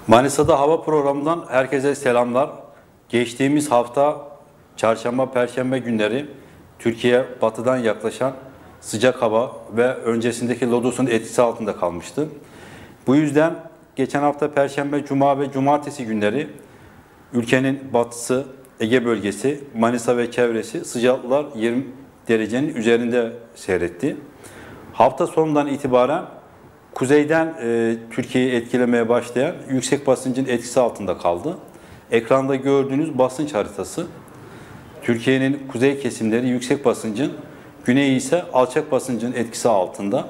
Manisa'da hava programından herkese selamlar. Geçtiğimiz hafta çarşamba, perşembe günleri Türkiye batıdan yaklaşan sıcak hava ve öncesindeki lodosun etkisi altında kalmıştı. Bu yüzden geçen hafta perşembe, cuma ve cumartesi günleri ülkenin batısı, Ege bölgesi, Manisa ve çevresi sıcaklıklar 20 derecenin üzerinde seyretti. Hafta sonundan itibaren kuzeyden Türkiye'yi etkilemeye başlayan yüksek basıncın etkisi altında kaldı. Ekranda gördüğünüz basınç haritası. Türkiye'nin kuzey kesimleri yüksek basıncın, güneyi ise alçak basıncın etkisi altında.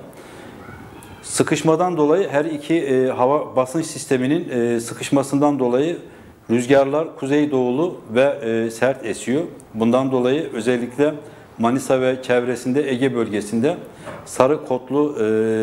Sıkışmadan dolayı her iki hava basınç sisteminin sıkışmasından dolayı rüzgarlar kuzeydoğulu ve sert esiyor. Bundan dolayı özellikle Manisa ve çevresinde Ege bölgesinde sarı kodlu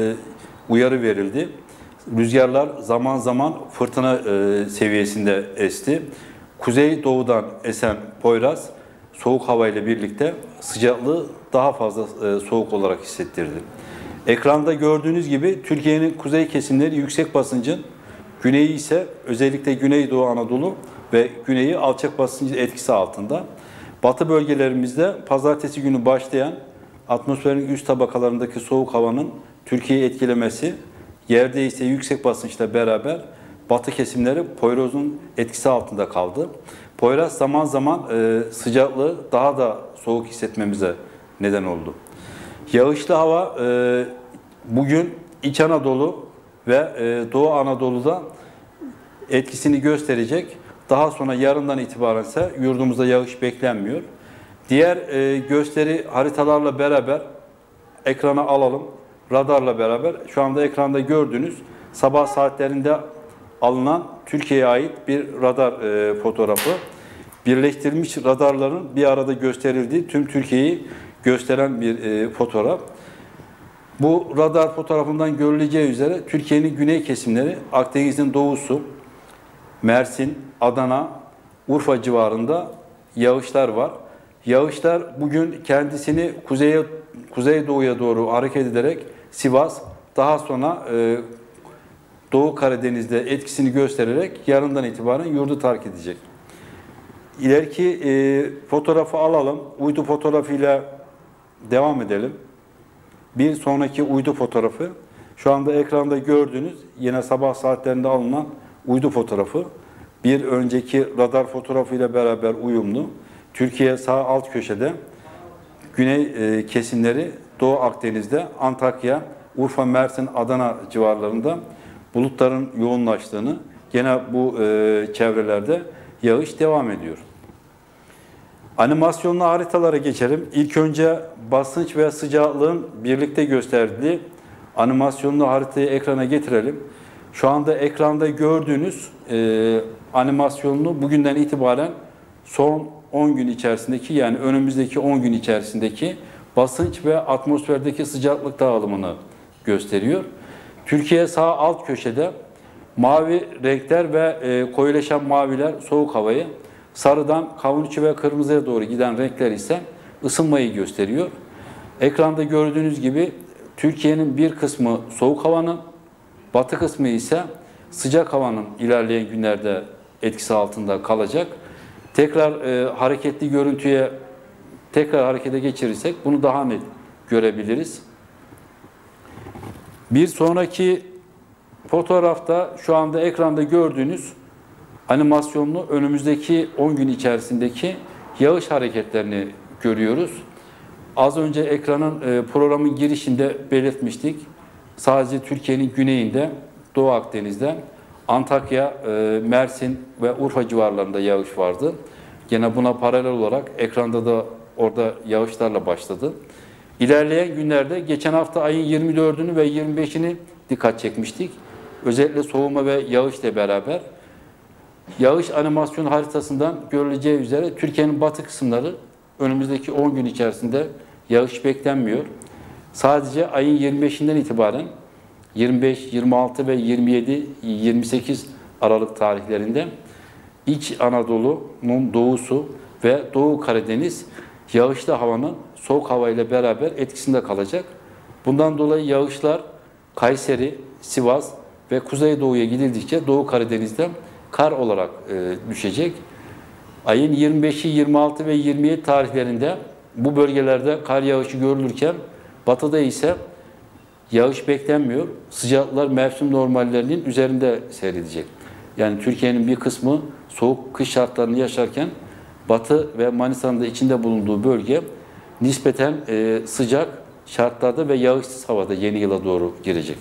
uyarı verildi. Rüzgarlar zaman zaman fırtına seviyesinde esti. Kuzeydoğudan esen Poyraz soğuk havayla birlikte sıcaklığı daha fazla soğuk olarak hissettirdi. Ekranda gördüğünüz gibi Türkiye'nin kuzey kesimleri yüksek basıncın, güneyi ise özellikle Güneydoğu Anadolu ve güneyi alçak basıncın etkisi altında. Batı bölgelerimizde pazartesi günü başlayan atmosferin üst tabakalarındaki soğuk havanın Türkiye'yi etkilemesi, yerde ise yüksek basınçla beraber batı kesimleri Poyraz'ın etkisi altında kaldı. Poyraz zaman zaman sıcaklığı daha da soğuk hissetmemize neden oldu. Yağışlı hava bugün İç Anadolu ve Doğu Anadolu'da etkisini gösterecek. Daha sonra yarından itibaren ise yurdumuzda yağış beklenmiyor. Diğer gösteri haritalarla beraber ekrana alalım. Radarla beraber şu anda ekranda gördüğünüz sabah saatlerinde alınan Türkiye'ye ait bir radar fotoğrafı. Birleştirilmiş radarların bir arada gösterildiği tüm Türkiye'yi gösteren bir fotoğraf. Bu radar fotoğrafından görüleceği üzere Türkiye'nin güney kesimleri, Akdeniz'in doğusu, Mersin, Adana, Urfa civarında yağışlar var. Yağışlar bugün kendisini kuzeydoğuya doğru hareket ederek Sivas, daha sonra Doğu Karadeniz'de etkisini göstererek yarından itibaren yurdu terk edecek. İleriki fotoğrafı alalım. Uydu fotoğrafıyla devam edelim. Bir sonraki uydu fotoğrafı. Şu anda ekranda gördüğünüz yine sabah saatlerinde alınan uydu fotoğrafı. Bir önceki radar fotoğrafıyla beraber uyumlu. Türkiye sağ alt köşede, güney kesimleri Doğu Akdeniz'de, Antakya, Urfa, Mersin, Adana civarlarında bulutların yoğunlaştığını, gene bu çevrelerde yağış devam ediyor. Animasyonlu haritalara geçelim. İlk önce basınç ve sıcaklığın birlikte gösterdiği animasyonlu haritayı ekrana getirelim. Şu anda ekranda gördüğünüz animasyonlu bugünden itibaren son 10 gün içerisindeki, yani önümüzdeki 10 gün içerisindeki basınç ve atmosferdeki sıcaklık dağılımını gösteriyor. Türkiye sağ alt köşede mavi renkler ve koyuleşen maviler soğuk havayı, sarıdan kavun içi ve kırmızıya doğru giden renkler ise ısınmayı gösteriyor. Ekranda gördüğünüz gibi Türkiye'nin bir kısmı soğuk havanın, batı kısmı ise sıcak havanın ilerleyen günlerde etkisi altında kalacak. Tekrar hareketli görüntüye harekete geçirirsek bunu daha net görebiliriz. Bir sonraki fotoğrafta şu anda ekranda gördüğünüz animasyonlu önümüzdeki 10 gün içerisindeki yağış hareketlerini görüyoruz. Az önce ekranın programın girişinde belirtmiştik. Sadece Türkiye'nin güneyinde, Doğu Akdeniz'de, Antakya, Mersin ve Urfa civarlarında yağış vardı. Gene buna paralel olarak ekranda da orada yağışlarla başladı. İlerleyen günlerde geçen hafta ayın 24'ünü ve 25'ini dikkat çekmiştik. Özellikle soğuma ve yağışla beraber. Yağış animasyon haritasından görüleceği üzere Türkiye'nin batı kısımları önümüzdeki 10 gün içerisinde yağış beklenmiyor. Sadece ayın 25'inden itibaren 25, 26 ve 27, 28 Aralık tarihlerinde İç Anadolu'nun doğusu ve Doğu Karadeniz yağışlı havanın soğuk havayla beraber etkisinde kalacak. Bundan dolayı yağışlar Kayseri, Sivas ve kuzeydoğuya gidildikçe Doğu Karadeniz'den kar olarak düşecek. Ayın 25'i, 26 ve 27 tarihlerinde bu bölgelerde kar yağışı görülürken batıda ise yağış beklenmiyor. Sıcaklıklar mevsim normallerinin üzerinde seyredecek. Yani Türkiye'nin bir kısmı soğuk kış şartlarını yaşarken Batı ve Manisa'nın da içinde bulunduğu bölge nispeten sıcak şartlarda ve yağışsız havada yeni yıla doğru girecek.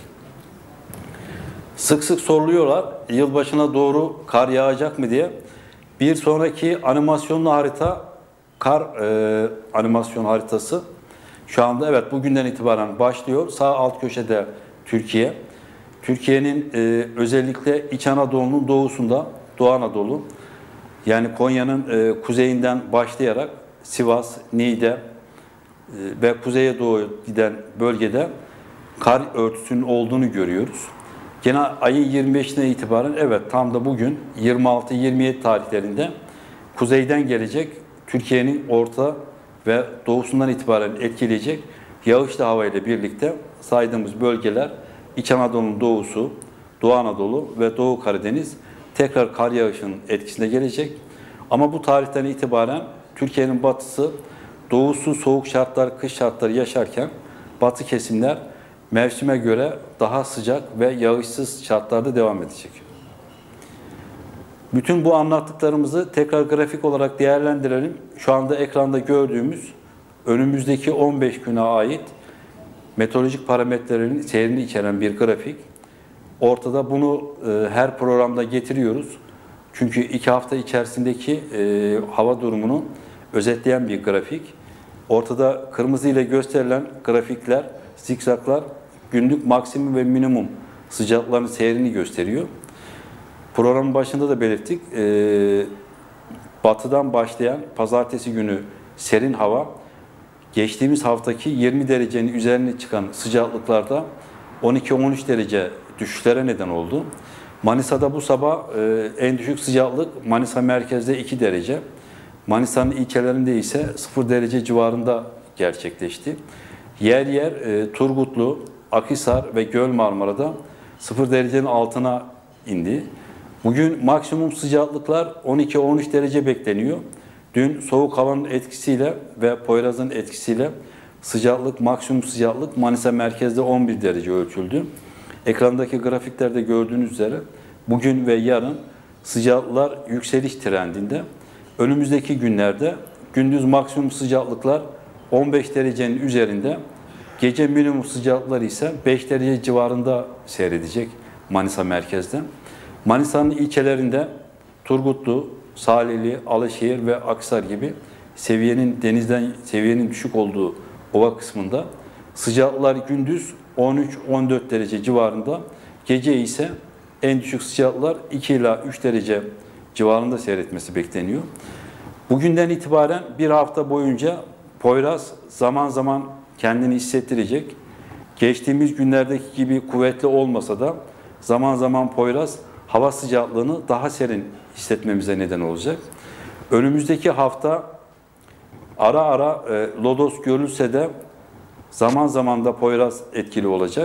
Sık sık soruluyorlar yılbaşına doğru kar yağacak mı diye. Bir sonraki animasyonlu harita kar animasyon haritası şu anda evet bugünden itibaren başlıyor. Sağ alt köşede Türkiye. Türkiye'nin özellikle İç Anadolu'nun doğusunda Doğu Anadolu yani Konya'nın kuzeyinden başlayarak Sivas, Niğde ve kuzeye doğru giden bölgede kar örtüsünün olduğunu görüyoruz. Gene ayın 25'ine itibaren evet tam da bugün 26-27 tarihlerinde kuzeyden gelecek Türkiye'nin orta ve doğusundan itibaren etkileyecek yağışlı havayla birlikte saydığımız bölgeler İç Anadolu'nun doğusu, Doğu Anadolu ve Doğu Karadeniz tekrar kar yağışının etkisine gelecek. Ama bu tarihten itibaren Türkiye'nin batısı doğusu soğuk şartlar, kış şartları yaşarken batı kesimler mevsime göre daha sıcak ve yağışsız şartlarda devam edecek. Bütün bu anlattıklarımızı tekrar grafik olarak değerlendirelim. Şu anda ekranda gördüğümüz önümüzdeki 15 güne ait meteorolojik parametrelerin seyrini içeren bir grafik. Ortada bunu her programda getiriyoruz. Çünkü 2 hafta içerisindeki hava durumunu özetleyen bir grafik. Ortada kırmızı ile gösterilen grafikler, zikzaklar günlük maksimum ve minimum sıcaklıkların seyrini gösteriyor. Programın başında da belirttik. Batıdan başlayan pazartesi günü serin hava geçtiğimiz haftaki 20 derecenin üzerine çıkan sıcaklıklarda 12-13 derece düşüşlere neden oldu. Manisa'da bu sabah en düşük sıcaklık Manisa merkezde 2 derece. Manisa'nın ilçelerinde ise 0 derece civarında gerçekleşti. Yer yer Turgutlu, Akhisar ve Göl Marmara'da 0 derecenin altına indi. Bugün maksimum sıcaklıklar 12-13 derece bekleniyor. Dün soğuk havanın etkisiyle ve Poyraz'ın etkisiyle maksimum sıcaklık Manisa merkezde 11 derece ölçüldü. Ekrandaki grafiklerde gördüğünüz üzere bugün ve yarın sıcaklıklar yükseliş trendinde. Önümüzdeki günlerde gündüz maksimum sıcaklıklar 15 derecenin üzerinde, gece minimum sıcaklıklar ise 5 derece civarında seyredecek Manisa merkezde. Manisa'nın ilçelerinde Turgutlu, Salihli, Alaşehir ve Akhisar gibi denizden seviyenin düşük olduğu ova kısmında sıcaklıklar gündüz 13-14 derece civarında, gece ise en düşük sıcaklıklar 2 ila 3 derece civarında seyretmesi bekleniyor. Bugünden itibaren bir hafta boyunca Poyraz zaman zaman kendini hissettirecek. Geçtiğimiz günlerdeki gibi kuvvetli olmasa da zaman zaman Poyraz hava sıcaklığını daha serin hissetmemize neden olacak. Önümüzdeki hafta ara ara lodos görülse de zaman zaman da Poyraz etkili olacak.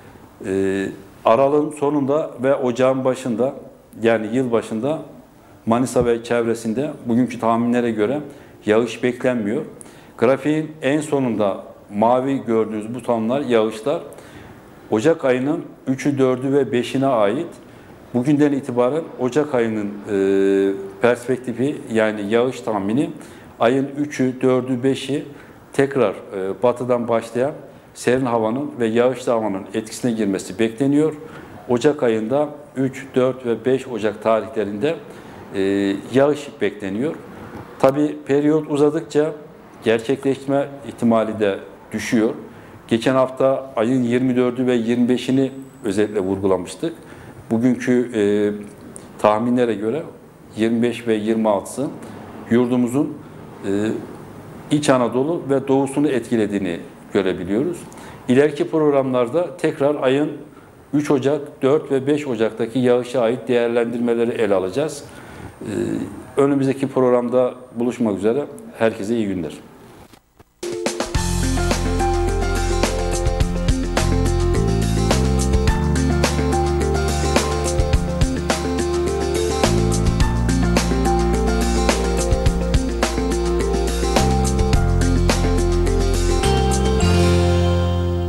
Aralığın sonunda ve ocağın başında yani yıl başında Manisa ve çevresinde bugünkü tahminlere göre yağış beklenmiyor. Grafiğin en sonunda mavi gördüğünüz butonlar yağışlar Ocak ayının 3'ü, 4'ü ve 5'ine ait. Bugünden itibaren Ocak ayının perspektifi yani yağış tahmini ayın 3'ü, 4'ü, 5'i tekrar batıdan başlayan serin havanın ve yağışlı havanın etkisine girmesi bekleniyor. Ocak ayında 3, 4 ve 5 Ocak tarihlerinde yağış bekleniyor. Tabi periyot uzadıkça gerçekleşme ihtimali de düşüyor. Geçen hafta ayın 24'ü ve 25'ini özellikle vurgulamıştık. Bugünkü tahminlere göre 25 ve 26'sı yurdumuzun İç Anadolu ve doğusunu etkilediğini görebiliyoruz. İleriki programlarda tekrar ayın 3 Ocak, 4 ve 5 Ocak'taki yağışa ait değerlendirmeleri ele alacağız. Önümüzdeki programda buluşmak üzere. Herkese iyi günler.